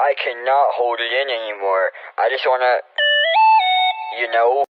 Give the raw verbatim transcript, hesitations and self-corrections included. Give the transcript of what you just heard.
I cannot hold it in anymore. I just wanna, you know.